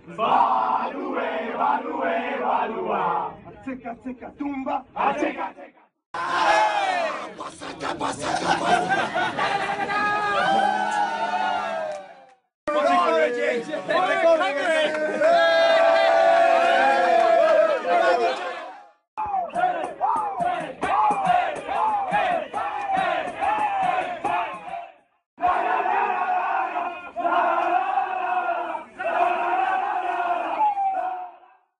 Value, value, valua. Acheca, acheca, tumba. Acheca, acheca. Hey!